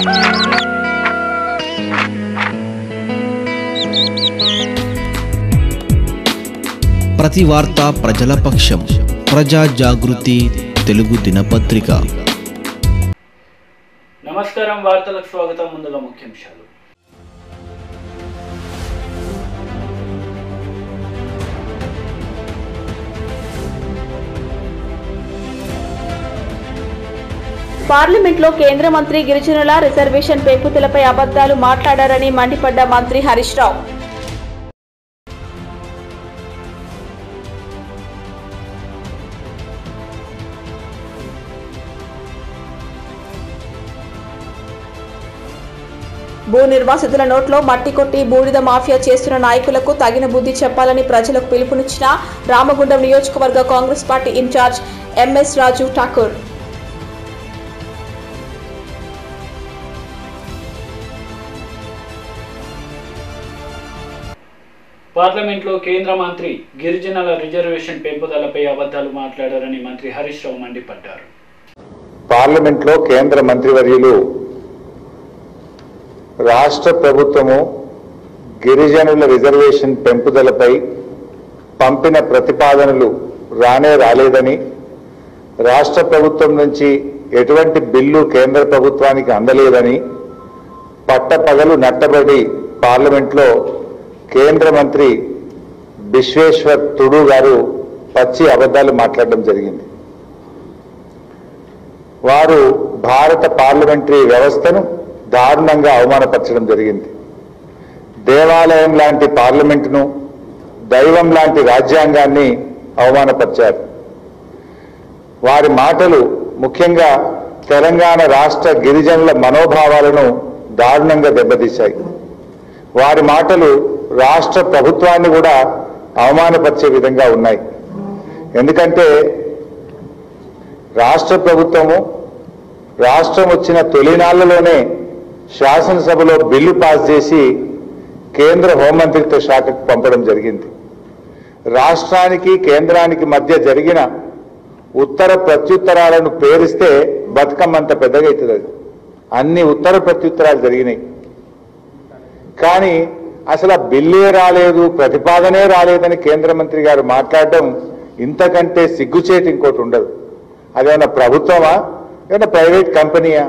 ప్రతి వార్త ప్రజల పక్షం. ప్రజా జాగృతి తెలుగు దినపత్రిక. నమస్కారం, వార్తలకు స్వాగతం. ముందుగా ముఖ్యాంశాలు. పార్లమెంట్లో కేంద్ర మంత్రి గిరిజనుల రిజర్వేషన్ పెంపుదలపై అబద్ధాలు మాట్లాడారని మండిపడ్డ మంత్రి హరీష్ రావు. భూ నిర్వాసితుల నోట్లో మట్టి కొట్టి బూడిద మాఫియా చేస్తున్న నాయకులకు తగిన బుద్ధి చెప్పాలని ప్రజలకు పిలుపునిచ్చిన రామగుండం నియోజకవర్గ Congress party incharge MS Raju Thakur. పార్లమెంట్లో కేంద్ర మంత్రి గిరిజనుల రిజర్వేషన్ పెంపుదలపై అబద్ధాలు మాట్లాడారని మంత్రి హరీష్ రావు మండిపడ్డారు. పార్లమెంట్లో కేంద్ర మంత్రివర్యులు రాష్ట్ర ప్రభుత్వము గిరిజనుల రిజర్వేషన్ పెంపుదలపై పంపిన ప్రతిపాదనలు రాలేదని, రాష్ట్ర ప్రభుత్వం నుంచి ఎటువంటి బిల్లు కేంద్ర ప్రభుత్వానికి అందలేదని పట్టపగలు నట్టబడి పార్లమెంట్లో కేంద్ర మంత్రి బిశ్వేశ్వర్ తుడు గారు పచ్చి అబద్ధాలు మాట్లాడడం జరిగింది. వారు భారత పార్లమెంటరీ వ్యవస్థను దారుణంగా అవమానపరచడం జరిగింది. దేవాలయం లాంటి పార్లమెంటును, దైవం లాంటి రాజ్యాంగాన్ని అవమానపరిచారు. వారి మాటలు ముఖ్యంగా తెలంగాణ రాష్ట్ర గిరిజనుల మనోభావాలను దారుణంగా దెబ్బతీశాయి. వారి మాటలు రాష్ట్ర ప్రభుత్వాన్ని కూడా అవమానపరిచే విధంగా ఉన్నాయి. ఎందుకంటే రాష్ట్ర ప్రభుత్వము రాష్ట్రం వచ్చిన తొలినాళ్లలోనే శాసనసభలో బిల్లు పాస్ చేసి కేంద్ర హోంమంత్రిత్వ శాఖకు పంపడం జరిగింది. రాష్ట్రానికి కేంద్రానికి మధ్య జరిగిన ఉత్తర ప్రత్యుత్తరాలను పేరిస్తే బతుకమ్మంత పెద్దగా అవుతుంది. అది అన్ని ఉత్తర ప్రత్యుత్తరాలు జరిగినాయి. కానీ అసలు ఆ బిల్లే రాలేదు, ప్రతిపాదనే రాలేదని కేంద్ర మంత్రి గారు మాట్లాడడం ఇంతకంటే సిగ్గుచేటు ఇంకోటి ఉండదు. అదేమన్నా ప్రభుత్వమా, ఏమన్నా ప్రైవేట్ కంపెనీయా?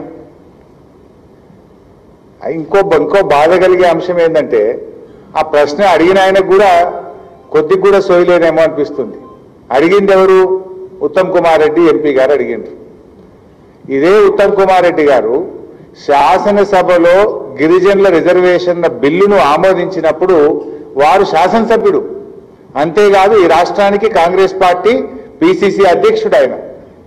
ఇంకో బాధ కలిగే అంశం ఏంటంటే ఆ ప్రశ్న అడిగిన ఆయనకు కూడా కొద్దిగా కూడా సోయలేనేమో అనిపిస్తుంది. అడిగింది ఎవరు? ఉత్తమ్ కుమార్ రెడ్డి ఎంపీ గారు అడిగిండ్రు. ఇదే ఉత్తమ్ కుమార్ రెడ్డి గారు శాసనసభలో గిరిజనుల రిజర్వేషన్ల బిల్లును ఆమోదించినప్పుడు వారు శాసనసభ్యుడు. అంతేకాదు ఈ రాష్ట్రానికి కాంగ్రెస్ పార్టీ పిసిసి అధ్యక్షుడు ఆయన.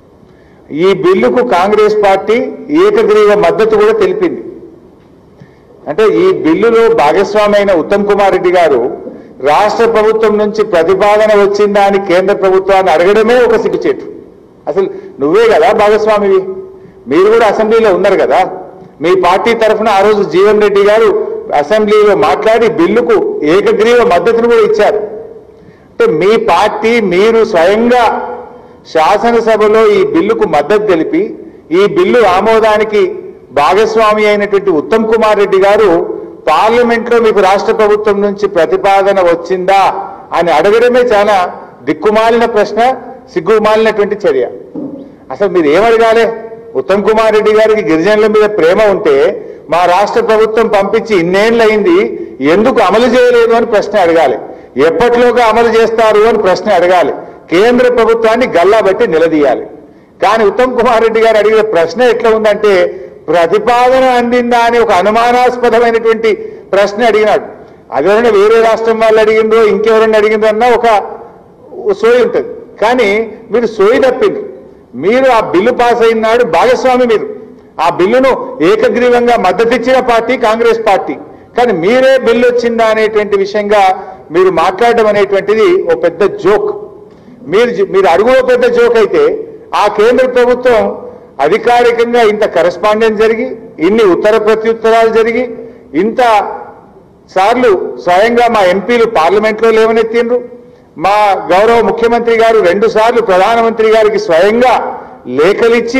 ఈ బిల్లుకు కాంగ్రెస్ పార్టీ ఏకగ్రీవ మద్దతు కూడా తెలిపింది. అంటే ఈ బిల్లులో భాగస్వామి అయిన ఉత్తమ్ కుమార్ రెడ్డి గారు రాష్ట్ర ప్రభుత్వం నుంచి ప్రతిపాదన వచ్చిందా అని కేంద్ర ప్రభుత్వాన్ని అడగడమే ఒక సిగ్గుచేటు. అసలు నువ్వే కదా భాగస్వామివి, మీరు కూడా అసెంబ్లీలో ఉన్నారు కదా. మీ పార్టీ తరఫున ఆ రోజు జీవన్ రెడ్డి గారు అసెంబ్లీలో మాట్లాడి బిల్లుకు ఏకగ్రీవ మద్దతును కూడా ఇచ్చారు. అంటే మీ పార్టీ మీరు స్వయంగా శాసనసభలో ఈ బిల్లుకు మద్దతు తెలిపి ఈ బిల్లు ఆమోదానికి భాగస్వామి అయినటువంటి ఉత్తమ్ కుమార్ రెడ్డి గారు పార్లమెంట్లో మీకు రాష్ట్ర ప్రభుత్వం నుంచి ప్రతిపాదన వచ్చిందా అని అడగడమే చాలా దిక్కుమాలిన ప్రశ్న, సిగ్గుమాలినటువంటి చర్య. అసలు మీరు ఏమడగాలి? ఉత్తమ్ కుమార్ రెడ్డి గారికి గిరిజనుల మీద ప్రేమ ఉంటే మా రాష్ట్ర ప్రభుత్వం పంపించి ఇన్నేళ్లయింది ఎందుకు అమలు చేయలేదు అని ప్రశ్న అడగాలి. ఎప్పటిలోగా అమలు చేస్తారు అని ప్రశ్న అడగాలి. కేంద్ర ప్రభుత్వాన్ని గల్లాబట్టి నిలదీయాలి. కానీ ఉత్తమ్ కుమార్ రెడ్డి గారు అడిగిన ప్రశ్న ఎట్లా ఉందంటే ప్రతిపాదన అందిందా అని ఒక అనుమానాస్పదమైనటువంటి ప్రశ్న అడిగినాడు. అదేవిధంగా వేరే రాష్ట్రం వాళ్ళు అడిగిండ్రో ఇంకెవరన్నా అడిగిండ్రో అన్న ఒక సోయి ఉంటుంది. కానీ మీరు సోయి తప్పిండ్రు. మీరు ఆ బిల్లు పాస్ అయినాడు భాగస్వామి. మీరు ఆ బిల్లును ఏకగ్రీవంగా మద్దతిచ్చిన పార్టీ కాంగ్రెస్ పార్టీ. కానీ మీరే బిల్లు వచ్చిందా అనేటువంటి విషయంగా మీరు మాట్లాడడం అనేటువంటిది ఓ పెద్ద జోక్. మీరు అడుగు పెద్ద జోక్ అయితే ఆ కేంద్ర ప్రభుత్వం అధికారికంగా ఇంత కరెస్పాండెన్స్ జరిగి ఇన్ని ఉత్తర ప్రత్యుత్తరాలు జరిగి ఇంత సార్లు స్వయంగా మా ఎంపీలు పార్లమెంట్లో లేవనెత్తిండ్రు. మా గౌరవ ముఖ్యమంత్రి గారు 2 సార్లు ప్రధానమంత్రి గారికి స్వయంగా లేఖలిచ్చి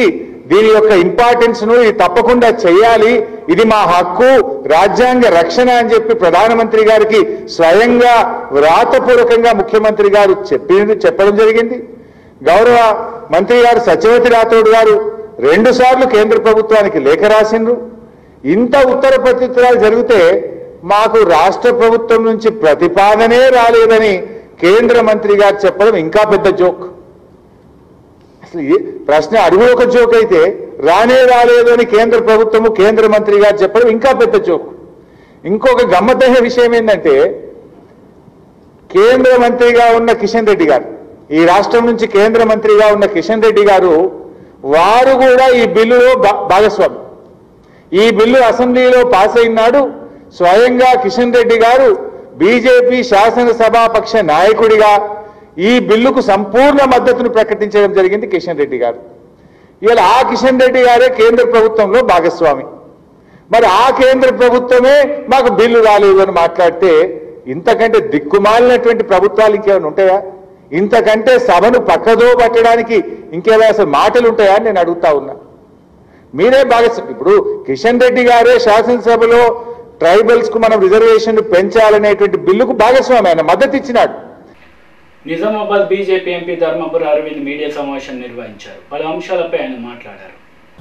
దీని యొక్క ఇంపార్టెన్స్ ను ఇది తప్పకుండా చేయాలి, ఇది మా హక్కు, రాజ్యాంగ రక్షణ అని చెప్పి ప్రధానమంత్రి గారికి స్వయంగా వ్రాతపూర్వకంగా ముఖ్యమంత్రి గారు చెప్పడం జరిగింది. గౌరవ మంత్రి గారు సత్యవతి రాథోడ్ గారు 2 సార్లు కేంద్ర ప్రభుత్వానికి లేఖ రాసిండ్రు. ఇంత ఉత్తర ప్రత్యుత్తరాలు జరిగితే మాకు రాష్ట్ర ప్రభుత్వం నుంచి ప్రతిపాదనే రాలేదని కేంద్ర మంత్రి గారు చెప్పడం ఇంకా పెద్ద జోక్. అసలు ప్రశ్న అడుగు ఒక జోక్ అయితే రాలేదు అని కేంద్ర ప్రభుత్వము కేంద్ర మంత్రి గారు చెప్పడం ఇంకా పెద్ద జోక్. ఇంకొక గమ్మత్తైన విషయం ఏంటంటే, కేంద్ర మంత్రిగా ఉన్న కిషన్ రెడ్డి గారు, ఈ రాష్ట్రం నుంచి కేంద్ర మంత్రిగా ఉన్న కిషన్ రెడ్డి గారు, వారు కూడా ఈ బిల్లులో భాగస్వామి. ఈ బిల్లు అసెంబ్లీలో పాస్ అయినాడు. స్వయంగా కిషన్ రెడ్డి గారు బీజేపీ శాసనసభాపక్ష నాయకుడిగా ఈ బిల్లుకు సంపూర్ణ మద్దతును ప్రకటించడం జరిగింది కిషన్ రెడ్డి గారు. ఇవాళ ఆ కిషన్ రెడ్డి గారే కేంద్ర ప్రభుత్వంలో భాగస్వామి. మరి ఆ కేంద్ర ప్రభుత్వమే మాకు బిల్లు రాలేదు అని మాట్లాడితే ఇంతకంటే దిక్కుమాలినటువంటి ప్రభుత్వాలు ఇంకేమైనా ఉంటాయా? ఇంతకంటే సభను పక్కదో పట్టడానికి ఇంకేమైనా అసలు మాటలు ఉంటాయా అని నేను అడుగుతా ఉన్నా. మీరే భాగస్వామి. ఇప్పుడు కిషన్ రెడ్డి గారే శాసనసభలో ట్రైబల్స్ కు మనం రిజర్వేషన్ పెంచాలనేటువంటి బిల్లుకు భాగస్వామి, ఆయన మద్దతు ఇచ్చినాడు. Nizamabad BJP MP Dharmapuri Arvind media సమావేశం నిర్వహించారు. పలు అంశాలపై ఆయన మాట్లాడారు.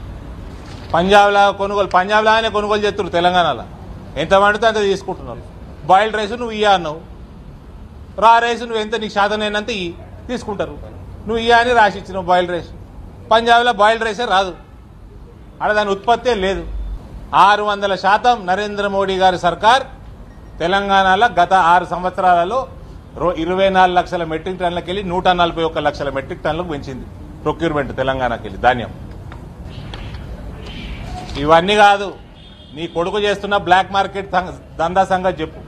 పంజాబ్లాగానే కొనుగోలు చేస్తున్నారు. తెలంగాణలో ఎంత పడితే అంత తీసుకుంటున్నారు. బాయిల్డ్ రైస్ నువ్వు ఇయ్యా అన్నావు, రా రైస్ నువ్వు ఎంత నీకు శాతమైనంత తీసుకుంటారు. నువ్వు ఇయ్యా అని రాసి ఇచ్చినావు బాయిల్డ్ రైస్. పంజాబ్లో బాయిల్డ్ రైసే రాదు, అక్కడ దాని ఉత్పత్తే లేదు. 600% నరేంద్ర మోడీ గారి సర్కార్ తెలంగాణలో గత 6 సంవత్సరాలలో 24 లక్షల మెట్రిక్ టన్నులకు వెళ్ళి 141 లక్షల మెట్రిక్ టన్నులకు పెంచింది ప్రొక్యూర్మెంట్ తెలంగాణకి వెళ్ళి ధాన్యం. ఇవన్నీ కాదు, నీ కొడుకు చేస్తున్న బ్లాక్ మార్కెట్ దందా సంగతి చెప్పు.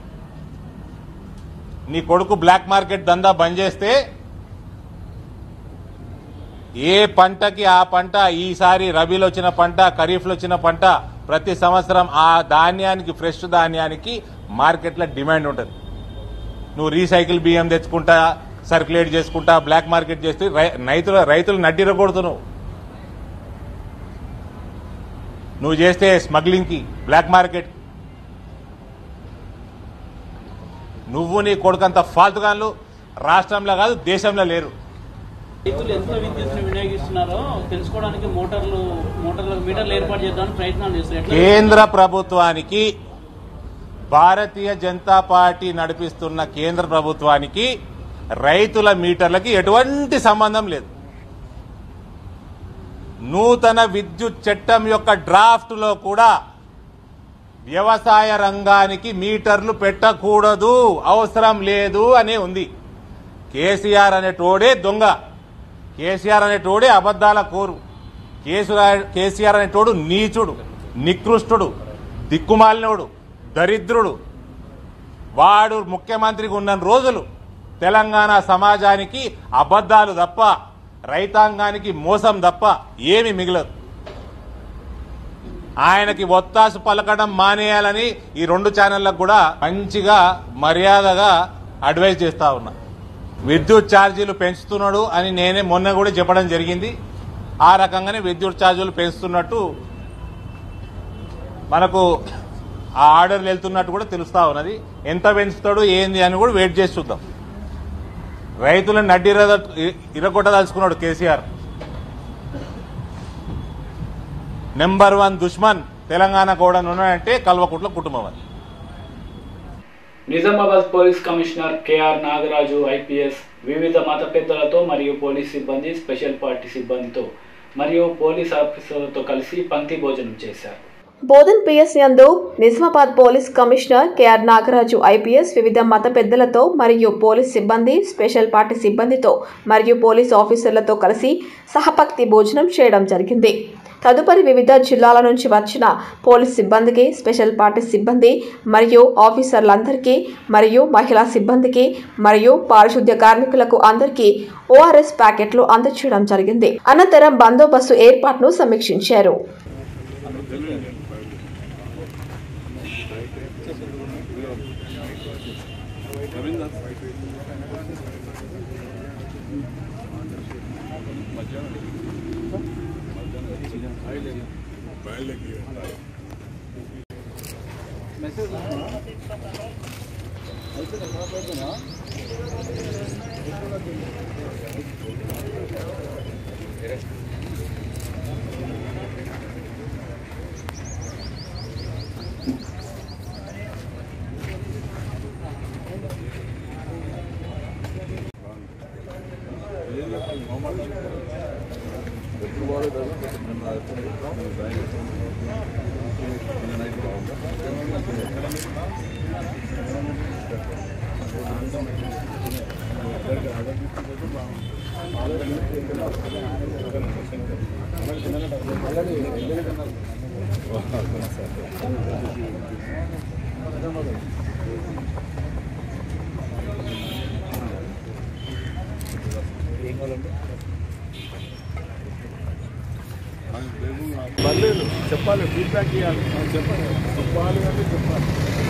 నీ కొడుకు బ్లాక్ మార్కెట్ దందా బంద్ చేస్తే ఏ పంటకి ఆ పంట, ఈసారి రబీలో వచ్చిన పంట, ఖరీఫ్లో వచ్చిన పంట, ప్రతి సంవత్సరం ఆ ధాన్యానికి, ఫ్రెష్ ధాన్యానికి మార్కెట్లో డిమాండ్ ఉంటుంది. నువ్వు రీసైకిల్ బియ్యం తెచ్చుకుంటా, సర్క్యులేట్ చేసుకుంటా, బ్లాక్ మార్కెట్ చేస్తే రైతులు నడ్డిరగొడుతున్నావు. నువ్వు చేస్తే స్మగ్లింగ్కి, బ్లాక్ మార్కెట్. నువ్వు నీ కొడుకంత ఫాల్తుగాన్లు రాష్ట్రంలో కాదు దేశంలో లేరు. రైతులు ఎంత విద్యుత్తును వినియోగిస్తున్నారో తెలుసుకోవడానికి మీటర్లు ఏర్పాటు చేద్దామని ప్రయత్నాలు చేస్తారు. కేంద్ర ప్రభుత్వానికి, భారతీయ జనతా పార్టీ నడిపిస్తున్న కేంద్ర ప్రభుత్వానికి రైతుల మీటర్లకి ఎటువంటి సంబంధం లేదు. నూతన విద్యుత్ చట్టం యొక్క డ్రాఫ్ట్ లో కూడా వ్యవసాయ రంగానికి మీటర్లు పెట్టకూడదు, అవసరం లేదు అనే ఉంది. కేసీఆర్ అనేటోడే దొంగ, కేసీఆర్ అనేటోడే అబద్దాల కోరు, కేసీఆర్ అనేటోడు నీచుడు, నికృష్టుడు, దిక్కుమాలినోడు, దరిద్రుడు. వాడు ముఖ్యమంత్రిగా ఉన్న రోజులు తెలంగాణ సమాజానికి అబద్దాలు తప్ప, రైతాంగానికి మోసం తప్ప ఏమి మిగలదు. ఆయనకి ఒత్తాసు పలకడం మానేయాలని ఈ 2 ఛానళ్లకు కూడా మంచిగా మర్యాదగా అడ్వైజ్ చేస్తా ఉన్నా. విద్యుత్ ఛార్జీలు పెంచుతున్నాడు అని నేనే మొన్న కూడా చెప్పడం జరిగింది. ఆ రకంగానే విద్యుత్ ఛార్జీలు పెంచుతున్నట్టు మనకు ఆ ఆర్డర్లు వెళ్తున్నట్టు కూడా తెలుస్తా ఉన్నది. ఎంత పెంచుతాడు ఏంది అని కూడా వెయిట్ చేసి చూద్దాం. రైతులను నడ్డి ఇరగొట్టదలుచుకున్నాడు కేసీఆర్. నెంబర్ 1 దుష్మన్ తెలంగాణ కూడా ఉన్నాడంటే కల్వకుట్ల కుటుంబం. అది Nizamabad police commissioner KR Nagaraju IPS వివిధ మత పెద్దలతో మరియు పోలీస్ సిబ్బంది, స్పెషల్ పార్టీ సిబ్బందితో మరియు పోలీస్ ఆఫీసర్లతో కలిసి పంక్తి భోజనం చేశారు. బోధన్ పిఎస్ యందు Nizamabad police commissioner KR Nagaraju IPS వివిధ మత పెద్దలతో మరియు పోలీస్ సిబ్బంది, స్పెషల్ పార్టీ సిబ్బందితో మరియు పోలీస్ ఆఫీసర్లతో కలిసి సహపంక్తి భోజనం చేయడం జరిగింది. తదుపరి వివిధ జిల్లాల నుంచి వచ్చిన పోలీస్ సిబ్బందికి, స్పెషల్ పార్టీ సిబ్బంది మరియు ఆఫీసర్లందరికీ మరియు మహిళా సిబ్బందికి మరియు పారిశుద్ధ్య కార్మికులకు అందరికీ ఓఆర్ఎస్ ప్యాకెట్లు అందజేయడం జరిగింది. అనంతరం బందోబస్తు ఏర్పాటును సమీక్షించారు. పర్లేదు చెప్పాలి, ఫీడ్బ్యాక్ ఇవ్వాలి, చెప్పాలి అంటే చెప్పాలి.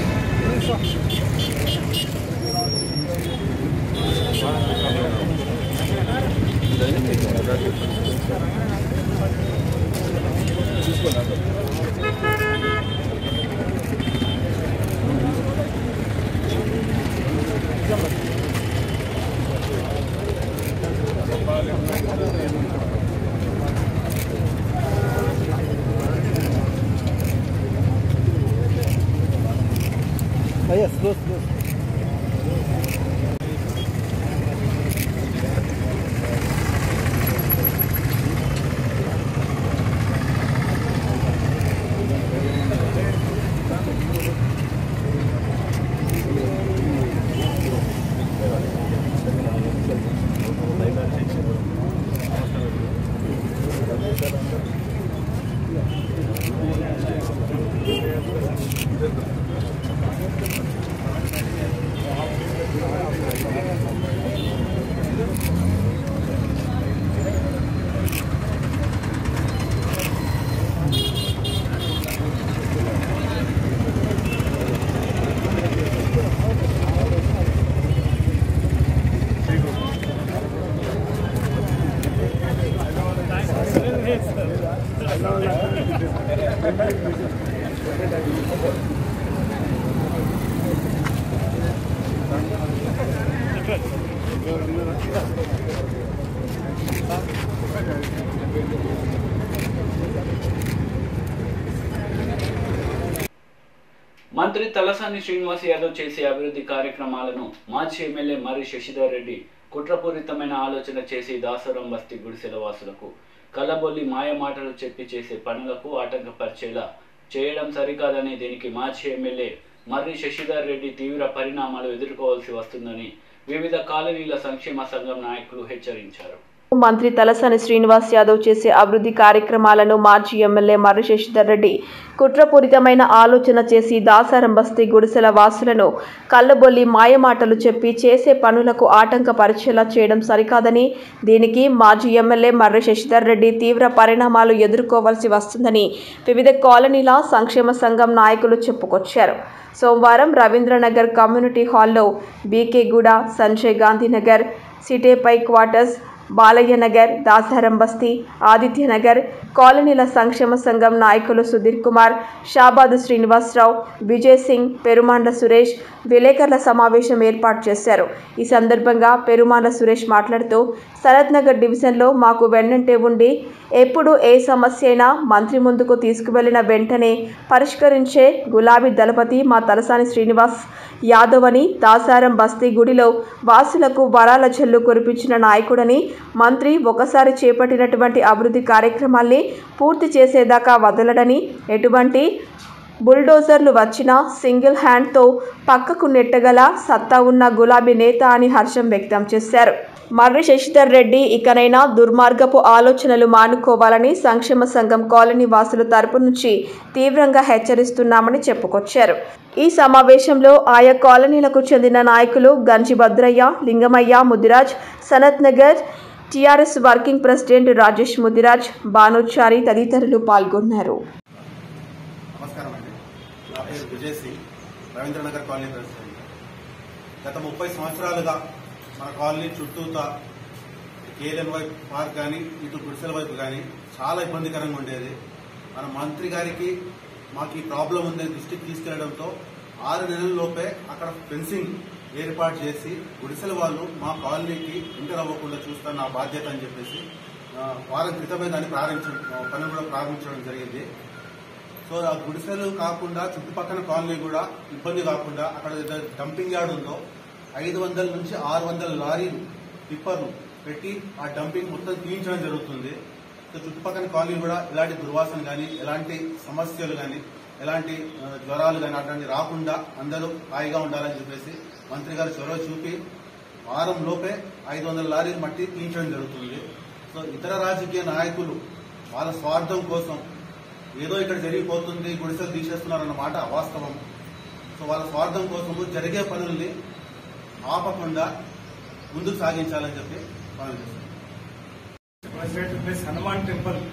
మంత్రి తలసాని శ్రీనివాస్ యాదవ్ చేసే అభివృద్ధి కార్యక్రమాలను మాజీ ఎమ్మెల్యే మర్రి శశిధర్ రెడ్డి కుట్రపూరితమైన ఆలోచన చేసి దాసరం బస్తీ గుడిసెల వాసులకు కల్లబొల్లి మాయమాటలు చెప్పి చేసే పనులకు ఆటంకపరిచేలా చేయడం సరికాదని, దీనికి మాజీ ఎమ్మెల్యే మర్రి శశిధర్ రెడ్డి తీవ్ర పరిణామాలు ఎదుర్కోవాల్సి వస్తుందని వివిధ కాలనీల సంక్షేమ సంఘం నాయకులు హెచ్చరించారు. మంత్రి తలసాని శ్రీనివాస్ యాదవ్ చేసే అభివృద్ధి కార్యక్రమాలను మాజీ ఎమ్మెల్యే మర్రి శశిధర్ రెడ్డి కుట్రపూరితమైన ఆలోచన చేసి దాసారం బస్తీ గుడిసెల వాసులను కల్లబొల్లి మాయమాటలు చెప్పి చేసే పనులకు ఆటంకపరిచేలా చేయడం సరికాదని, దీనికి మాజీ ఎమ్మెల్యే మర్రి శశిధర్ రెడ్డి తీవ్ర పరిణామాలు ఎదుర్కోవాల్సి వస్తుందని వివిధ కాలనీల సంక్షేమ సంఘం నాయకులు చెప్పుకొచ్చారు. సోమవారం రవీంద్రనగర్ కమ్యూనిటీ హాల్లో బీకేగూడ, సంజయ్ గాంధీ నగర్, సిటేపై క్వార్టర్స్, బాలయ్య నగర్, దాసారం బస్తీ, ఆదిత్యనగర్ కాలనీల సంక్షేమ సంఘం నాయకులు సుధీర్ కుమార్, షాబాదు శ్రీనివాసరావు, విజయ్ సింగ్, పెరుమాండ్ల సురేష్ విలేకరుల సమావేశం ఏర్పాటు చేశారు. ఈ సందర్భంగా పెరుమాండ్ల సురేష్ మాట్లాడుతూ, సనత్ నగర్ డివిజన్లో మాకు వెన్నంటే ఉండి ఎప్పుడు ఏ సమస్య అయినా మంత్రి ముందుకు తీసుకువెళ్లిన వెంటనే పరిష్కరించే గులాబీ దళపతి మా తలసాని శ్రీనివాస్ యాదవ్ అని, దాసారం బస్తీ గుడిలో వాసులకు వరాల జల్లు కురిపించిన నాయకుడని, మంత్రి ఒకసారి చేపట్టినటువంటి అభివృద్ధి కార్యక్రమాల్ని పూర్తి చేసేదాకా వదలడని, ఎటువంటి బుల్డోజర్లు వచ్చినా సింగిల్ హ్యాండ్తో పక్కకు నెట్టగల సత్తా ఉన్న గులాబీ నేత అని హర్షం వ్యక్తం చేశారు. మర్రి శశిధర్ రెడ్డి ఇకనైనా దుర్మార్గపు ఆలోచనలు మానుకోవాలని సంక్షేమ సంఘం కాలనీ వాసుల తరపు నుంచి తీవ్రంగా హెచ్చరిస్తున్నామని చెప్పుకొచ్చారు. ఈ సమావేశంలో ఆయా కాలనీలకు చెందిన నాయకులు Ganji Bhadraiah, Lingamaiah, Mudiraj, Sanath Nagar TRS working president Rajesh Mudiraj, Banochari తదితరులు పాల్గొన్నారు. నమస్కారం అండి, నా పేరు విజయ్ సింగ్, రవీంద్రనగర్ కాలనీ ప్రెసిడెంట్. గత 30 సంవత్సరాలుగా మన కాలనీ చుట్టూతా KLNY పార్క్ కానీ ఇటు గుడిసెల వైపు కానీ చాలా ఇబ్బందికరంగా ఉండేది. మన మంత్రి గారికి మాకు ఈ ప్రాబ్లం ఉందని దృష్టికి తీసుకెళ్లడంతో 6 నెలల లోపే అక్కడ ఫెన్సింగ్ ఏర్పాటు చేసి గుడిసెల వాళ్ళు మా కాలనీకి ఎంటర్ అవ్వకుండా చూస్తాను నా బాధ్యత అని చెప్పేసి వారం క్రితమే దాన్ని పని కూడా ప్రారంభించడం జరిగింది. సో ఆ గుడిసెలు కాకుండా చుట్టుపక్కల కాలనీ కూడా ఇబ్బంది కాకుండా అక్కడ డంపింగ్ యార్డ్ ఉందో 500 నుంచి 600 లారీలు టిప్పర్లు పెట్టి ఆ డంపింగ్ మొత్తం తీయించడం జరుగుతుంది. సో చుట్టుపక్కల కాలనీ కూడా ఎలాంటి దుర్వాసన కానీ ఎలాంటి సమస్యలు కానీ ఎలాంటి జ్వరాలు కానీ అట్లాంటి రాకుండా అందరూ హాయిగా ఉండాలని చెప్పేసి మంత్రి గారు చొరవ చూపి వారం లోపే 500 లారీలు మట్టి తీయించడం జరుగుతుంది. సో ఇతర రాజకీయ నాయకులు వాళ్ళ స్వార్థం కోసం ఏదో ఇక్కడ జరిగిపోతుంది గుడిసెలు తీసేస్తున్నారన్న మాట అవాస్తవం. సో వాళ్ళ స్వార్థం కోసము జరిగే పనుల్ని ఆపకుండా ముందుకు సాగించాలని చెప్పి మనం చేస్తాం. President plus Hanuman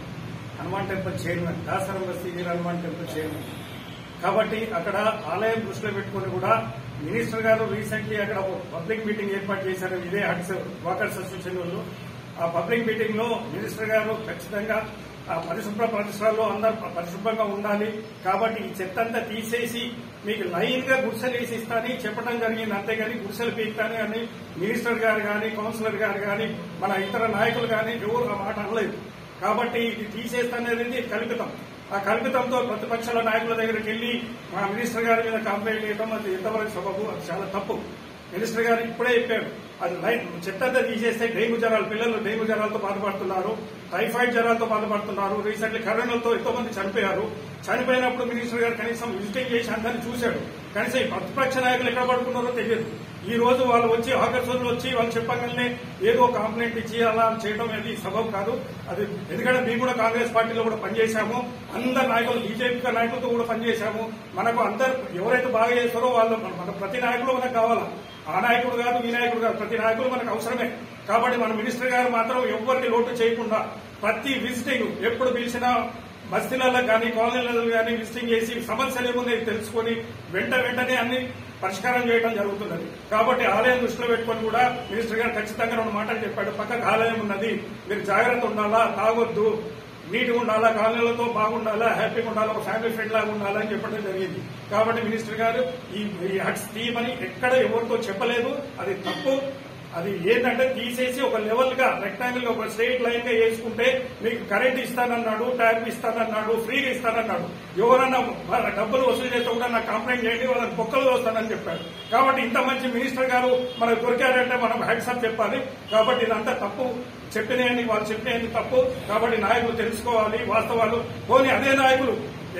temple chairman Dasaram బస్తీ హనుమాన్ టెంపుల్ చైర్మన్ కాబట్టి అక్కడ ఆలయం దృష్టిలో పెట్టుకుని కూడా మినిస్టర్ గారు రీసెంట్లీ అక్కడ పబ్లిక్ మీటింగ్ ఏర్పాటు చేశారు. ఇదే హట్స్ వాకర్స్ అసోసియేషన్ వాళ్ళు. ఆ పబ్లిక్ మీటింగ్ లో మినిస్టర్ గారు ఖచ్చితంగా ఆ పరిశుభ్ర పరిసరాల్లో అందరూ పరిశుభ్రంగా ఉండాలి కాబట్టి ఈ చెత్త అంతా తీసేసి మీకు లైన్ గా గుడిసెలు వేసి ఇస్తానని చెప్పడం జరిగింది. అంతేగాని గుడిసెలు పీకుతాని అని మినిస్టర్ గారు కానీ కౌన్సిలర్ గారు కానీ మన ఇతర నాయకులు కానీ ఎవరు ఆ మాట అనలేదు. కాబట్టి ఇది తీసేస్తానేది కల్పితం. ఆ కల్పితంతో ప్రతిపక్షాల నాయకుల దగ్గరికి వెళ్లి మా మినిస్టర్ గారి మీద కంప్లైంట్ చేయడం అది ఎంతవరకు సబబు? అది చాలా తప్పు. మినిస్టర్ గారు ఇప్పుడే చెప్పారు అది చెత్తంతా తీసేస్తే డెంగ్యూ జ్వరాలు పిల్లలు డెంగ్యూ జ్వరాలతో బాధపడుతున్నారు, టైఫాయిడ్ జ్వరాలతో బాధపడుతున్నారు. రీసెంట్లీ కరోనాతో ఎంతో మంది చనిపోయారు. చనిపోయినప్పుడు మినిస్టర్ గారు కనీసం విజిటింగ్ చేసి అందరినీ చూశాడు. కనీసం ఈ ప్రతిపక్ష నాయకులు ఎక్కడ పడుకున్నారో తెలియదు. ఈ రోజు వాళ్ళు వచ్చి ఆకర్షణలు వచ్చి వాళ్ళు చెప్పగానే ఏదో కంప్లైంట్ ఇచ్చి అలా చేయడం అనేది సబబు కాదు. అది ఎందుకంటే మేము కూడా కాంగ్రెస్ పార్టీలో కూడా పనిచేశాము. అందరు నాయకులు బీజేపీ నాయకులతో కూడా పనిచేశాము. మనకు అందరు ఎవరైతే బాగా చేస్తారో వాళ్ళు మన ప్రతి నాయకులు మనకు కావాలా. ఆ నాయకుడు కాదు ఈ నాయకుడు కాదు, ప్రతి నాయకులు మనకు అవసరమే. కాబట్టి మన మినిస్టర్ గారు మాత్రం ఎవరికి లోటు చేయకుండా ప్రతి విజిటింగ్ ఎప్పుడు పిలిచినా బస్తీలలో కానీ కాలనీలలో కానీ విజిటింగ్ చేసి సమస్యలు ఏమున్నాయి తెలుసుకుని వెంటనే అన్ని పరిష్కారం చేయడం జరుగుతున్నది. కాబట్టి ఆలయం దృష్టిలో పెట్టుకుని కూడా మినిస్టర్ గారు ఖచ్చితంగా 2 మాటలు చెప్పాడు. పక్కకు ఆలయం ఉన్నది, మీరు జాగ్రత్త ఉండాలా, తాగొద్దు, నీట్గా ఉండాలా, కాలనీలతో బాగుండాలా, హ్యాపీగా ఉండాలా, ఒక ఫ్యామిలీ ఫ్రెండ్ లాగా ఉండాలని చెప్పడం జరిగింది. కాబట్టి మినిస్టర్ గారు ఈ హట్స్ తీయమని ఎక్కడ ఎవరితో చెప్పలేదు. అది తప్పు. అది ఏంటంటే తీసేసి ఒక లెవెల్ గా రెక్టాంగిల్ గా ఒక స్ట్రైట్ లైన్ గా వేసుకుంటే మీకు కరెంట్ ఇస్తానన్నాడు, ట్యాప్ ఇస్తానన్నాడు, ఫ్రీగా ఇస్తానన్నాడు. ఎవరన్నా డబ్బులు వసూలు చేస్తే కూడా నాకు కంప్లైంట్ చేయండి, వాళ్ళని బొక్కలు వస్తానని చెప్పాడు. కాబట్టి ఇంత మంచి మినిస్టర్ గారు మనకు దొరికారంటే మనం హ్యాట్సాప్ చెప్పాలి. కాబట్టి ఇదంతా తప్పు. చెప్పినాయని వాళ్ళు చెప్పినాయని తప్పు. కాబట్టి నాయకులు తెలుసుకోవాలి వాస్తవాలు. పోనీ అదే నాయకులు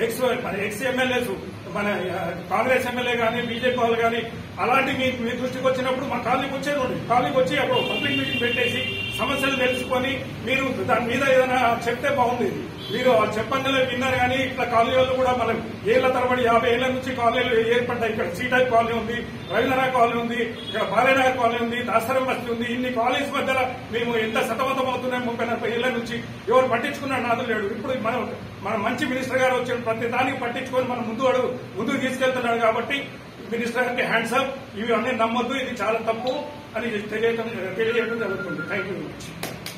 ఎక్స్ ఎమ్మెల్యేస్ మన కాంగ్రెస్ ఎమ్మెల్యే కానీ బీజేపీ వాళ్ళు కానీ అలాంటి మీ దృష్టికి వచ్చినప్పుడు మా కాలనీకి వచ్చేది. కాలనీకి వచ్చి అప్పుడు పబ్లిక్ మీటింగ్ పెట్టేసి సమస్యలు తెలుసుకొని మీరు దాని మీద ఏదైనా చెప్తే బాగుండేది. మీరు చెప్పంగానే విన్నారు కానీ ఇట్లా కాలనీలు కూడా మనం ఏళ్ల తరబడి 50 ఏళ్ల నుంచి కాలనీలు ఏర్పడ్డాయి. ఇక్కడ సీటైప్ కాలనీ ఉంది, రవీంద్రనాథ్ కాలనీ ఉంది, ఇక్కడ బాలేనగర్ కాలనీ ఉంది, దాసరం బస్తీ ఉంది. ఇన్ని కాలనీస్ మధ్యలో మేము ఎంత సతమతం అవుతున్నాం 30-40 ఏళ్ల నుంచి. ఎవరు పట్టించుకున్న నాదులు లేడు. ఇప్పుడు మన మంచి మినిస్టర్ గారు వచ్చిన ప్రతి దానికి పట్టించుకొని మనం ముందుకు తీసుకెళ్తున్నాడు. కాబట్టి మినిస్టర్ గారికి హ్యాండ్స్ అప్. ఇవి అన్ని నమ్మొద్దు, ఇది చాలా తప్పు అని తెలియజేయడం జరుగుతుంది. Thank you very much.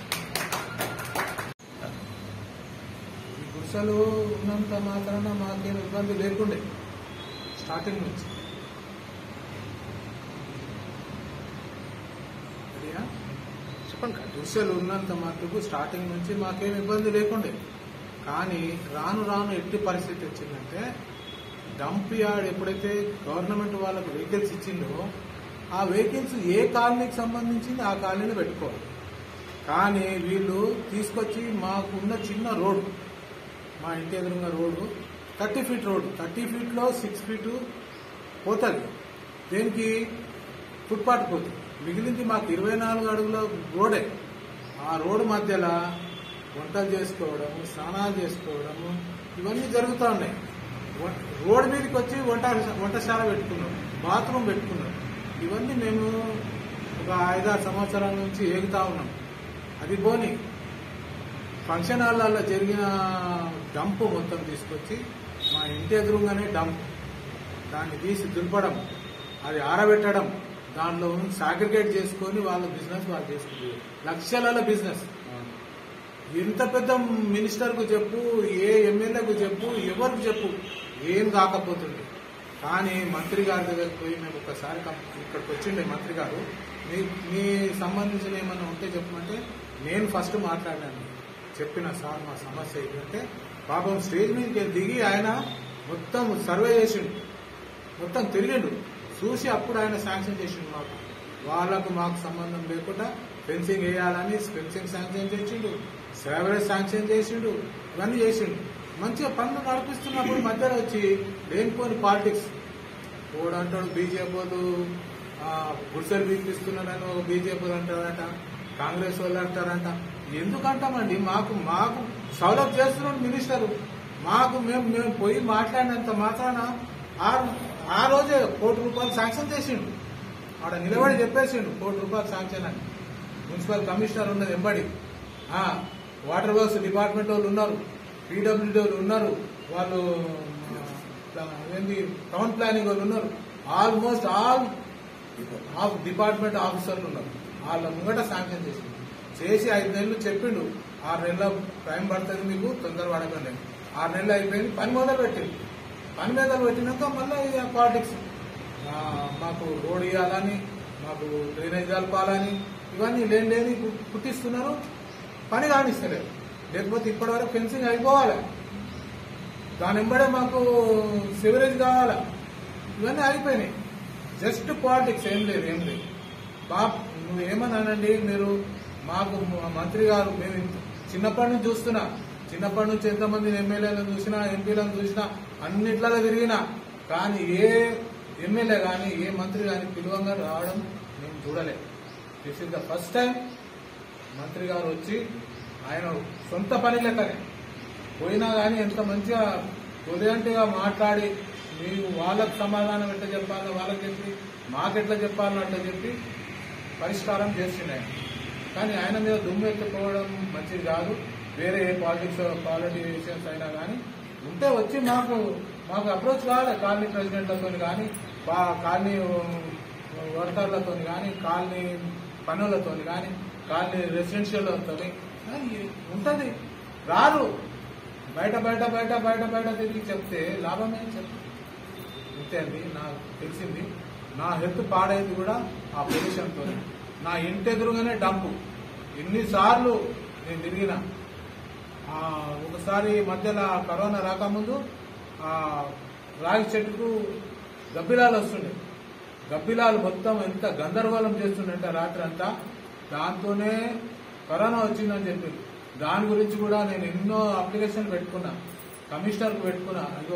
గుడిసెలు ఉన్నంత మాత్రాన మాకేం ఇబ్బంది లేకుండే స్టార్టింగ్ నుంచి. చెప్పండి. గుడిసెలు ఉన్నంత మటుకు స్టార్టింగ్ నుంచి మాకేం ఇబ్బంది లేకుండే. కానీ రాను రాను ఎట్టి పరిస్థితి వచ్చిందంటే డంప్ యార్డ్ ఎప్పుడైతే గవర్నమెంట్ వాళ్ళకు వెహికల్స్ ఇచ్చిందో ఆ వెహికల్స్ ఏ కాలనీకి సంబంధించింది ఆ కాలనీలో పెట్టుకోవాలి. కానీ వీళ్ళు తీసుకొచ్చి మాకున్న చిన్న రోడ్డు, మా ఇంటి ఎదురున్న రోడ్డు 30 ఫీట్ రోడ్డు, 30 ఫీట్లో 6 ఫీటు పోతుంది. దేనికి ఫుట్పాత్ పోతుంది. మిగిలింది మాకు 24 అడుగుల రోడే. ఆ రోడ్డు మధ్యలో వంటలు చేసుకోవడము, స్నానాలు చేసుకోవడము ఇవన్నీ జరుగుతూ ఉన్నాయి. రోడ్డు మీదకి వచ్చి వంటశాల పెట్టుకున్నాం, బాత్రూమ్ పెట్టుకున్నాం. ఇవన్నీ మేము ఒక 5-6 సంవత్సరాల నుంచి ఏగుతా ఉన్నాం. అది పోని ఫంక్షన్ హాల్లో జరిగిన డంప్ మొత్తం తీసుకొచ్చి మా ఇంటి ఎదురుగానే డంప్, దాన్ని తీసి దులపడం, అది ఆరబెట్టడం, దాంట్లో సాగ్రిగేట్ చేసుకొని వాళ్ళ బిజినెస్ వాళ్ళు చేసుకుంటారు. లక్షల బిజినెస్. ఎంత పెద్ద మినిస్టర్కు చెప్పు, ఏ ఎమ్మెల్యేకు చెప్పు, ఎవరికి చెప్పు, ఏం కాకపోతుంది. కానీ మంత్రి గారి దగ్గరికి పోయి మేము ఒకసారి ఇక్కడికి వచ్చిండే మంత్రి గారు, మీ సంబంధించిన ఏమన్నా ఉంటే చెప్పమంటే నేను ఫస్ట్ మాట్లాడాను. చెప్పిన సార్ మా సమస్య ఏంటంటే పాపం స్టేజ్ మీదకి దిగి ఆయన మొత్తం సర్వే చేసిండు, మొత్తం తిరిగిండు, చూసి అప్పుడు ఆయన శాంక్షన్ చేసిండు. మాకు సంబంధం లేకుండా ఫెన్సింగ్ వేయాలని ఫెన్సింగ్ శాంక్షన్ చేసిండు, సేవరేజ్ శాంక్షన్ చేసిండు, ఇవన్నీ చేసిండు. మంచిగా పనులు నడిపిస్తున్నప్పుడు మధ్యలో వచ్చి లేనిపోని పాలిటిక్స్. ఓడు అంటాడు బీజేపీ వాళ్ళు గుడిసెలు బీపిస్తున్నాడని ఒక బీజేపీ అంటారట, కాంగ్రెస్ వాళ్ళు అంటారంట. ఎందుకంటామండి? మాకు సౌలభ్యం చేస్తున్నాడు మినిస్టరు. మేము పోయి మాట్లాడినంత మాత్రాన ఆ రోజే ₹1,00,00,000 శాంక్షన్ చేసిండు. ఆడ నిలబడి చెప్పేసిండు ₹1,00,00,000 శాంక్షన్ అని. మున్సిపల్ కమిషనర్ ఉన్నది ఎంబడి, వాటర్ వర్క్స్ డిపార్ట్మెంట్ వాళ్ళు ఉన్నారు, పీడబ్ల్యూడీ వాళ్ళు ఉన్నారు, వాళ్ళు టౌన్ ప్లానింగ్ వాళ్ళు ఉన్నారు, ఆల్మోస్ట్ ఆల్ డిపార్ట్మెంట్ ఆఫీసర్లు ఉన్నారు. వాళ్ళ ముంగట శాంక్షన్ చేసి 5 నెలలు చెప్పిండు. 6 నెలల టైం పడుతుంది, మీకు తొందర పడకండి. 6 నెలలు అయిపోయింది, పని మొదలు పెట్టింది. పని మొదలు పెట్టినాక మళ్ళీ పాలిటిక్స్, మాకు రోడ్ ఇవ్వాలని, మాకు డ్రైనేజ్ కలపాలని, ఇవన్నీ లేని పుట్టిస్తున్నారు. పని కానిస్తలేదు. లేకపోతే ఇప్పటివరకు ఫెన్సింగ్ అయిపోవాలి, దాని వెంబడే మాకు సివరేజ్ కావాలా, ఇవన్నీ అయిపోయినాయి. జస్ట్ పాలిటిక్స్, ఏం లేదు. నువ్వు ఏమన్నానండి, మీరు మాకు మంత్రి గారు, మేము చిన్నప్పటి నుంచి చూస్తున్నా, చిన్నప్పటి నుంచి ఎంతమంది ఎమ్మెల్యేలను చూసినా, ఎంపీలను చూసినా, అన్నిట్లలో తిరిగినా, కానీ ఏ ఎమ్మెల్యే కానీ ఏ మంత్రి కానీ పిలువంగా రావడం మేము చూడలేదు. This is the first time మంత్రి గారు వచ్చి ఆయన సొంత పని లెక్కనే పోయినా కానీ ఎంత మంచిగా కొద్దిగంటిగా మాట్లాడి, మీరు వాళ్ళకు సమాధానం ఎట్లా చెప్పాలో వాళ్ళకి చెప్పి, మాకెట్లా చెప్పాలో అట్లా చెప్పి పరిష్కారం చేస్తున్నాయి. కానీ ఆయన మీద దుమ్ము ఎత్తుకోవడం మంచిది కాదు. వేరే ఏ పాలిటిషియన్స్ అయినా కానీ ఉంటే వచ్చి మాకు అప్రోచ్ కావాలి. కాలనీ ప్రెసిడెంట్లతో కానీ, కాలనీ వర్కర్లతో కానీ, కాలనీ పనులతో కానీ, కాలనీ రెసిడెన్షియల్తో ఉంటుంది. రారు, బయట తిరిగి చెప్తే లాభమే చెప్పు. అంతే అండి. నాకు తెలిసింది, నా హెల్త్ పాడైంది కూడా ఆ పొజిషన్తో. నా ఇంటి ఎదురుగానే డంపు. ఎన్నిసార్లు నేను తిరిగిన. ఒకసారి మధ్యలో కరోనా రాకముందు రాగి చెట్టుకు గబ్బిలాలు వస్తుండే. గబ్బిలాలు మొత్తం ఎంత గందరగోళం చేస్తుండే రాత్రి అంతా. దాంతోనే కరోనా వచ్చిందని చెప్పి దాని గురించి కూడా నేను ఎన్నో అప్లికేషన్లు పెట్టుకున్నా, కమిషనర్కు పెట్టుకున్నా. అయ్యో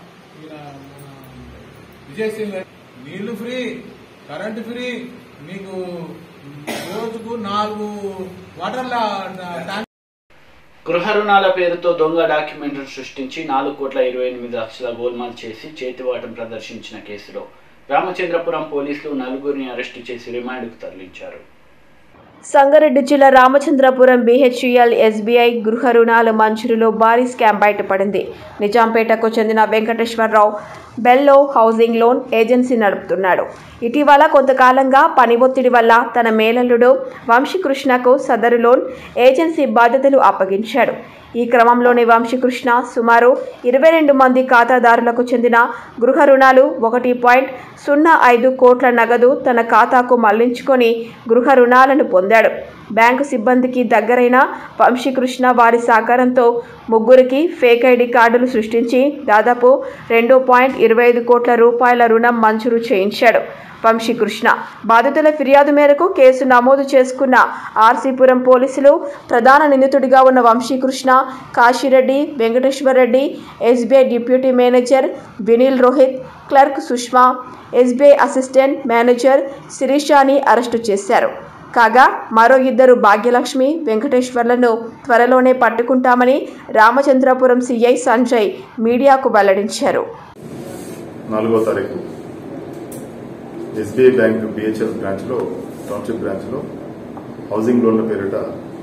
విజయ్ సింగ్, నీళ్లు ఫ్రీ, కరెంటు ఫ్రీ, మీకు రోజుకు 4 వాటర్ల ట్యాంక్. గృహ రుణాల పేరుతో దొంగ డాక్యుమెంట్లు సృష్టించి 4,28,00,000 గోల్మాల్ చేసి చేతివాటం ప్రదర్శించిన కేసులో రామచంద్రపురం పోలీసులు 4గురిని అరెస్టు చేసి రిమాండ్కు తరలించారు. సంగారెడ్డి జిల్లా రామచంద్రపురం BHEL SBI గృహ రుణాల మంజూరులో భారీ స్కామ్ బయటపడింది. నిజాంపేటకు చెందిన వెంకటేశ్వరరావు బెల్లో హౌసింగ్ లోన్ ఏజెన్సీ నడుపుతున్నాడు. ఇటీవల కొంతకాలంగా పని ఒత్తిడి వల్ల తన మేనల్లుడు వంశీకృష్ణకు సదరు లోన్ ఏజెన్సీ బాధ్యతలు అప్పగించాడు. ఈ క్రమంలోనే వంశీకృష్ణ సుమారు 22 మంది ఖాతాదారులకు చెందిన గృహ రుణాలు 1.05 కోట్ల నగదు తన ఖాతాకు మళ్లించుకొని గృహ రుణాలను పొందాడు. బ్యాంకు సిబ్బందికి దగ్గరైన వంశీకృష్ణ వారి సహకారంతో 3గురికి ఫేక్ ఐడి కార్డులు సృష్టించి దాదాపు 2.25 కోట్ల రూపాయల రుణం మంజూరు చేయించాడు. వంశీకృష్ణ బాధితుల ఫిర్యాదు మేరకు కేసు నమోదు చేసుకున్న ఆర్సీపురం పోలీసులు ప్రధాన నిందితుడిగా ఉన్న Vamsikrishna, Kasireddy, Venkateswarareddy, SBI deputy manager Vineel Rohit, clerk Sushma, SBI assistant manager శిరీషాని అరెస్టు చేశారు. కాగా మరో 2 భాగ్యలక్ష్మి, వెంకటేశ్వర్లను త్వరలోనే పట్టుకుంటామని రామచంద్రపురం CI సంజయ్ మీడియాకు వెల్లడించారు. 4వ తారీఖు SBI బ్యాంక్ BHL బ్రాంచ్లో, టౌన్షిప్ బ్రాంచ్లో హౌసింగ్ లోన్ల పేరిట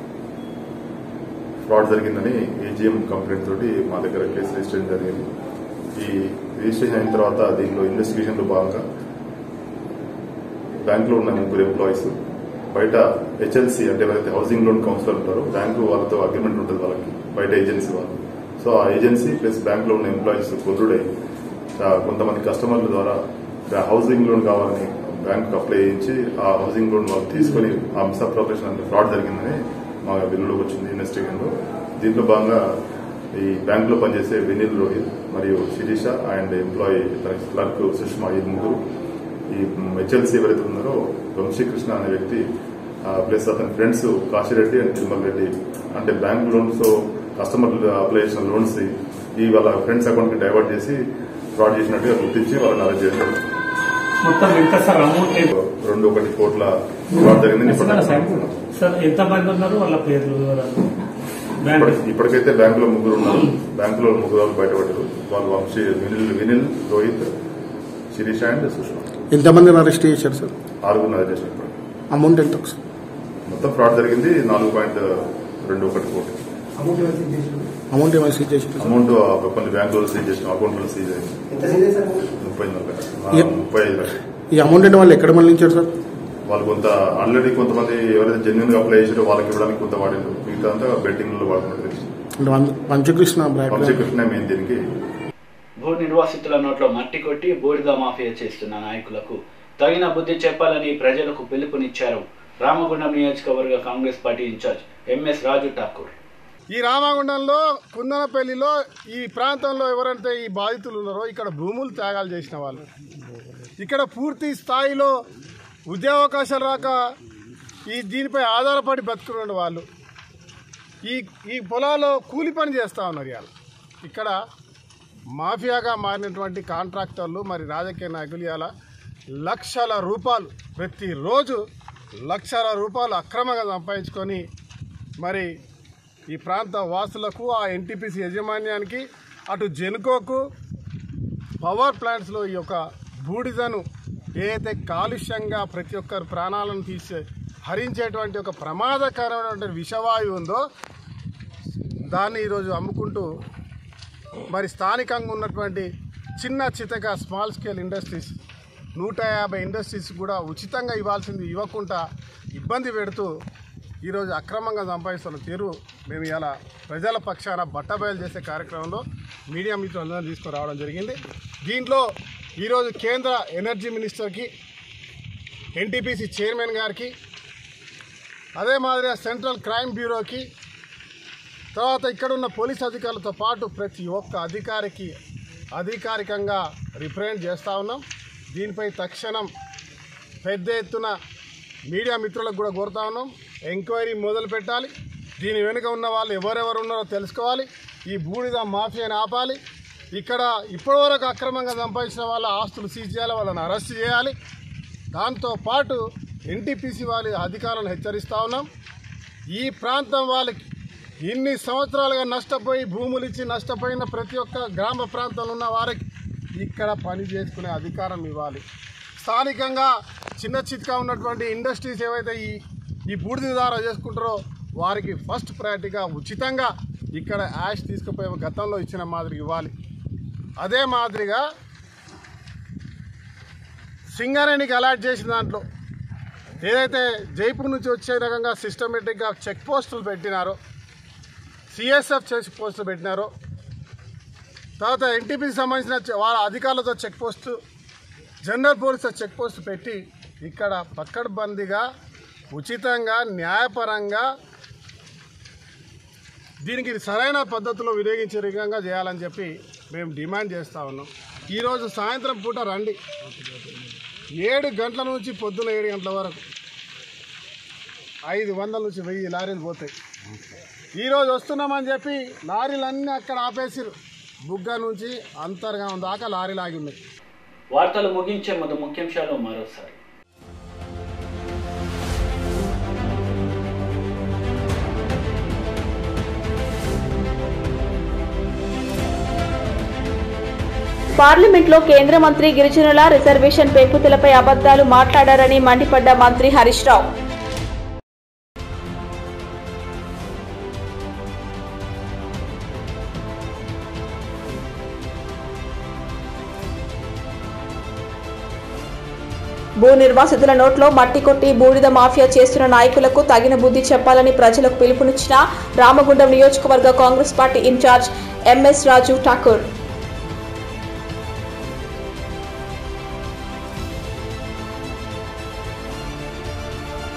ఫ్రాడ్ జరిగిందని AGM కంప్లైంట్ తోటి మా దగ్గర కేసు రిజిస్ట్రేషన్ జరిగింది. ఈ రిజిస్ట్రేషన్ అయిన తర్వాత దీనిలో ఇన్వెస్టిగేషన్లో భాగంగా బ్యాంకులో ఉన్న 3 ఎంప్లాయీస్ బయట హెచ్ఎల్సి అంటే ఎవరైతే హౌసింగ్ లోన్ కౌన్సిలర్ ఉంటారో బ్యాంకు వాళ్ళతో అగ్రిమెంట్ ఉంటుంది వాళ్ళకి, బయట ఏజెన్సీ వాళ్ళు. సో ఆ ఏజెన్సీ ప్లస్ బ్యాంకులో ఉన్న ఎంప్లాయీస్ కుదురుడై కొంతమంది కస్టమర్ల ద్వారా హౌసింగ్ లోన్ కావాలని బ్యాంకు అప్లై చేయించి ఆ హౌసింగ్ లోన్ వాళ్ళు తీసుకుని ఆ మిస్అప్రోప్రియేషన్ అంటే ఫ్రాడ్ జరిగిందని మా వెలుగులోకి వచ్చింది ఇన్వెస్టిగేషన్ లో. దీంట్లో భాగంగా ఈ బ్యాంకులో పనిచేసే వినిల్ రోహిత్ మరియు Sirisha and employee clerk Sushma ఈ 3, ఈ హెచ్ఎల్సీ ఎవరైతే ఉన్నారో వంశీకృష్ణ అనే వ్యక్తి ప్లస్ అతని ఫ్రెండ్స్ కాశీరెడ్డి అండ్ తిరుమల రెడ్డి అంటే బ్యాంక్ లోన్స్ కస్టమర్లు అప్లై చేసిన లోన్స్ ఈ వాళ్ళ ఫ్రెండ్స్ అకౌంట్ కి డైవర్ట్ చేసి ఫ్రాడ్ చేసినట్టుగా గుర్తించి వాళ్ళని అరెస్ట్ చేశారు. మొత్తం ఎంత సార్ అమౌంట్? 2.1 కోట్ల ఫ్రాడ్ జరిగింది. సార్ ఎంత మంది ఉన్నారు, వాళ్ళ పేర్లు? ఇప్పటికైతే బ్యాంకులో 3 ఉన్నారు. బ్యాంకులో 3 వాళ్ళు బయటపడ్డారు. వాళ్ళు వంశీ, వినిల్, రోహిత్, శిరీష అండ్ సుష్మా. ఎంతమంది అరెస్ట్ చేశారు సార్? 6 అరెస్ట్ చేశారు. అమౌంట్ ఎంత? మొత్తం ఫ్రాడ్ జరిగింది 4.21 కోట్లు. అమౌంట్ ఏమైనా సీజ్ చేశారు? అమౌంట్ కొన్ని బ్యాంకులో సీజ్ చేసిన అకౌంట్లో సీజ్ అయింది. 35 లక్షలు. ఈ అమౌంట్ అంటే వాళ్ళు ఎక్కడ మళ్ళించారు సార్? వాళ్ళు కొంత ఆల్రెడీ కొంతమంది ఎవరైతే జెన్యున్ గా అప్లై చేసారో వాళ్ళకి ఇవ్వడానికి కొంత వాడారు, మిగతా అంతా బెట్టింగ్ లో వాడుకున్నట్టు తెలిసింది. పంచకృష్ణ మెయిన్ దీనికి. భూ నిర్వాసితుల నోట్లో మట్టి కొట్టి బూడిద మాఫియా చేస్తున్న నాయకులకు తగిన బుద్ధి చెప్పాలని ప్రజలకు పిలుపునిచ్చారు రామగుండం నియోజకవర్గ Congress party incharge MS Raju Thakur. ఈ రామగుండంలో కుందనపల్లిలో ఈ ప్రాంతంలో ఎవరైతే ఈ బాధితులు ఉన్నారో ఇక్కడ భూములు త్యాగాలు చేసిన వాళ్ళు, ఇక్కడ పూర్తి స్థాయిలో ఉద్యోగావకాశాలు రాక దీనిపై ఆధారపడి బతుకున్న వాళ్ళు ఈ పొలాల్లో కూలి పని చేస్తూ ఉన్నారు. ఇవాళ ఇక్కడ మాఫియాగా మారినటువంటి కాంట్రాక్టర్లు మరి రాజకీయ నాయకులు ఇవాళ లక్షల రూపాయలు ప్రతిరోజు రూపాయలు అక్రమంగా సంపాదించుకొని మరి ఈ ప్రాంత వాసులకు ఆ ఎన్టీపీసీ యాజమాన్యానికి అటు జెన్కోకు పవర్ ప్లాంట్స్లో ఈ యొక్క బూడిదను ఏదైతే కాలుష్యంగా ప్రతి ఒక్కరి ప్రాణాలను హరించేటువంటి ఒక ప్రమాదకరమైనటువంటి విషవాయువు ఉందో దాన్ని ఈరోజు అమ్ముకుంటూ మరి స్థానికంగా ఉన్నటువంటి చిన్న చితక స్మాల్ స్కేల్ ఇండస్ట్రీస్ 150 ఇండస్ట్రీస్ కూడా ఉచితంగా ఇవ్వాల్సింది ఇవ్వకుండా ఇబ్బంది పెడుతూ ఈరోజు అక్రమంగా సంపాదిస్తున్న తీరు మేము ఇలా ప్రజల పక్షాన బట్టబయలు చేసే కార్యక్రమంలో మీడియా మిత్రులందరూ తీసుకురావడం జరిగింది. దీంట్లో ఈరోజు కేంద్ర ఎనర్జీ మినిస్టర్కి, ఎన్టీపీసీ చైర్మన్ గారికి, అదే మాదిరిగా సెంట్రల్ క్రైమ్ బ్యూరోకి, తర్వాత ఇక్కడ ఉన్న పోలీస్ అధికారులతో పాటు ప్రతి ఒక్క అధికారికి అధికారికంగా రిప్రజెంట్ చేస్తూ ఉన్నాం. దీనిపై తక్షణం పెద్ద ఎత్తున మీడియా మిత్రులకు కూడా కోరుతా ఉన్నాం, ఎంక్వైరీ మొదలు పెట్టాలి. దీని వెనుక ఉన్న వాళ్ళు ఎవరెవరు ఉన్నారో తెలుసుకోవాలి. ఈ బూడిద మాఫియాని ఆపాలి. ఇక్కడ ఇప్పటివరకు అక్రమంగా సంపాదించిన వాళ్ళ ఆస్తులు సీజ్ చేయాలి, వాళ్ళని అరెస్ట్ చేయాలి. దాంతోపాటు ఎన్టీపీసీ వాళ్ళ అధికారులను హెచ్చరిస్తూ ఉన్నాం. ఈ ప్రాంతం వాళ్ళకి ఇన్ని సంవత్సరాలుగా నష్టపోయి భూములు ఇచ్చి నష్టపోయిన ప్రతి ఒక్క గ్రామ ప్రాంతంలో ఉన్న వారికి ఇక్కడ పని చేసుకునే అధికారం ఇవ్వాలి. స్థానికంగా చిన్న చిత్కా ఉన్నటువంటి ఇండస్ట్రీస్ ఏవైతే ఈ బూడిద ద్వారా చేసుకుంటారో వారికి ఫస్ట్ ప్రయారిటీగా ఉచితంగా ఇక్కడ యాష్ తీసుకుపోయే గతంలో ఇచ్చిన మాదిరి ఇవ్వాలి. అదే మాదిరిగా సింగరేణికి అలాట్ చేసిన దాంట్లో ఏదైతే జైపూర్ నుంచి వచ్చే రకంగా సిస్టమేటిక్గా చెక్ పోస్టులు పెట్టినారో, సిఎస్ఎఫ్ చెక్ పోస్టులు పెట్టినారో, తర్వాత ఎన్టీపీకి సంబంధించిన వాళ్ళ అధికారులతో చెక్ పోస్టు, జనరల్ పోలీసుతో చెక్ పోస్టు పెట్టి ఇక్కడ పక్కడ్బందీగా ఉచితంగా న్యాయపరంగా దీనికి సరైన పద్ధతిలో వినియోగించే విధంగా చేయాలని చెప్పి మేము డిమాండ్ చేస్తూ ఉన్నాం. ఈరోజు సాయంత్రం పూట రండి, 7 గంటల నుంచి పొద్దున 7 గంటల వరకు 500 నుంచి 1000 లారీలు పోతాయి. ఈరోజు వస్తున్నామని చెప్పి లారీలన్నీ అక్కడ ఆపేసిరు. బుగ్గ నుంచి అంతర్గామం దాకా లారీలు ఆగి ఉన్నాయి. వార్తలు ముగించే ముందు ముఖ్యాంశాలు మరోసారి. పార్లమెంట్లో కేంద్ర మంత్రి గిరిజనుల రిజర్వేషన్ పెంపుదలపై అబద్దాలు మాట్లాడారని మండిపడ్డ మంత్రి హరీష్ రావు. భూ నిర్వాసితుల నోట్లో మట్టి కొట్టి బూడిద మాఫియా చేస్తున్న నాయకులకు తగిన బుద్ధి చెప్పాలని ప్రజలకు పిలుపునిచ్చిన రామగుండం నియోజకవర్గ Congress party incharge MS Raju Thakur.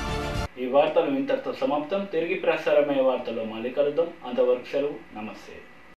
ఈ వార్తలు ఇంతటితో సమాప్తం. తిరిగి ప్రసారమయ్యే వార్తల్లో మళ్ళీ కలుద్దాం. అంతవరకు సెలవు. నమస్తే.